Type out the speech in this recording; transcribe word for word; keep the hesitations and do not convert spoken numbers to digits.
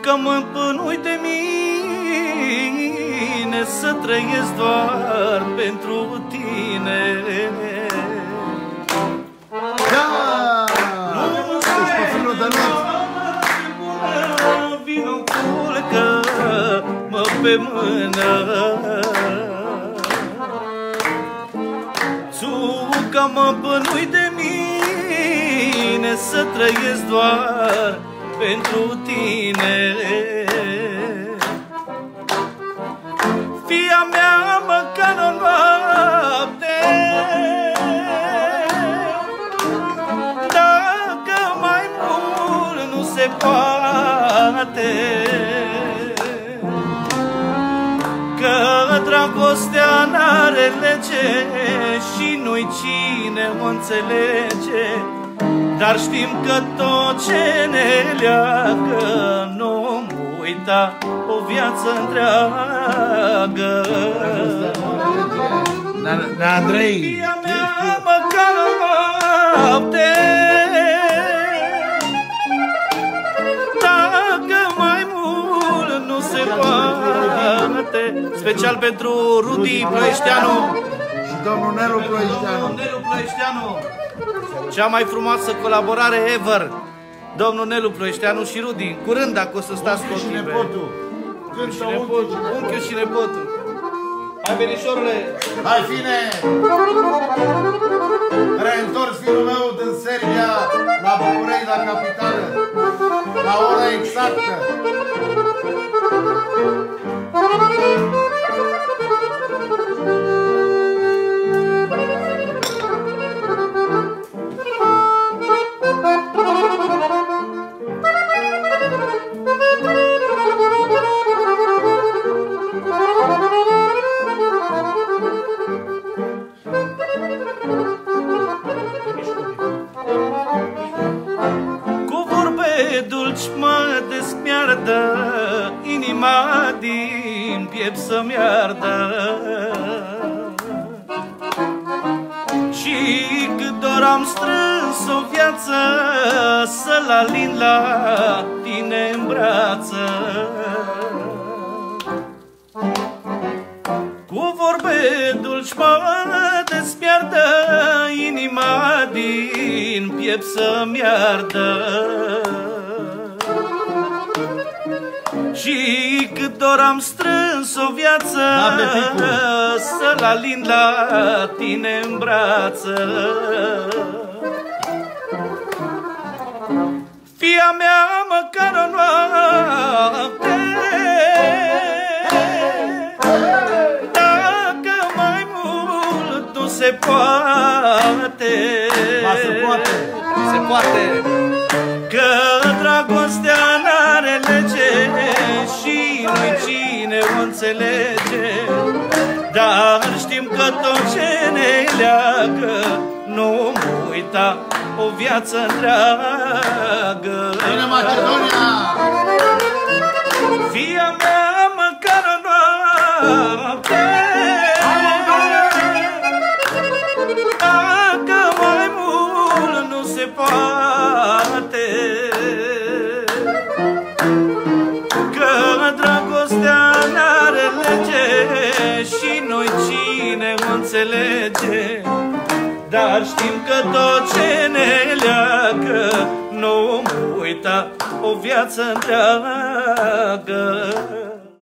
că mă împânui de mine, să trăiesc doar pentru tine. Da! Ești pe filul de not. Vino, culcă-mă pe mână, că mă împânui de mine, să trăiesc doar pentru tine. Fia mea, măcar o noapte, dacă mai mult nu se poate, că dragostea n-are lege și nu-i cine o înțelege, dar știm că tot ce ne leagă nu uita o viață întreagă. Andrei, Fia mea, măcar o noapte, dacă mai mult nu se poate. Special pentru Rudi Ploieșteanu și domnul Nelu Ploieșteanu. Domnul Nelu Ploieșteanu. Cea mai frumoasă colaborare ever. Domnul Nelu Ploieșteanu și Rudi. Curând, dacă o să stați cu ochii pe... Unchiul și nepotul. Unchiul și nepotul. Hai, verișorule. Hai, fine! Reîntors filul meu din Serbia la București, la capitală, la ora exactă. Dulci mă desmiardă, inima din piept să-mi ardă, și cât dor am strâns o viață, să-l alin la tine în brață. Cu vorbe dulci mă desmiardă, inima din piept să-mi ardă, și cât dor am strâns o viață, să-l alin la tine în brață. Fia mea, măcar o noapte, dacă mai mult nu se poate. Ba, se poate. Se poate. Că dragostea n-are lege și nu-i cine o înțelege, dar știm că tot ce ne leagă nu uita o viață întreagă. Bine, Macedonia! Fia mea, măcar o noapte, dacă mai mult nu se poate, că dragostea n-are lege și noi cine o înțelege, dar știm că tot ce ne leagă nu uita o viață întreagă.